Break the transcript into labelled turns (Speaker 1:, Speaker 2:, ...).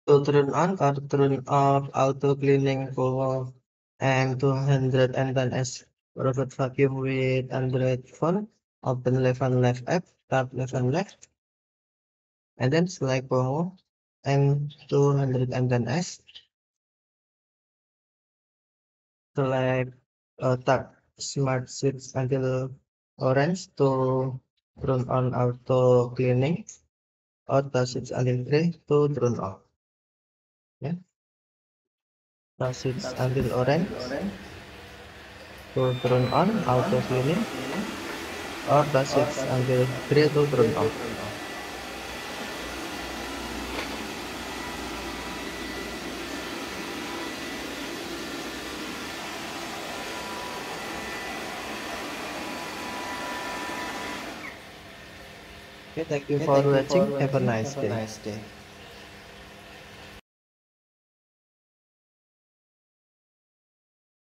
Speaker 1: To turn on or turn off auto cleaning for and 210S robot vacuum with Android phone. Open left and left app, tap left and left, and then select promo and 210S. Select tap smart switch until orange to turn on auto cleaning or touch it until gray to turn off. Yeah, touch it until orange to turn on auto cleaning or touch it until gray to turn off. Okay, thank you
Speaker 2: Okay,
Speaker 1: for
Speaker 2: thank you for
Speaker 1: watching. Have a
Speaker 2: watching.
Speaker 1: nice
Speaker 2: Have a
Speaker 1: day.
Speaker 2: nice day.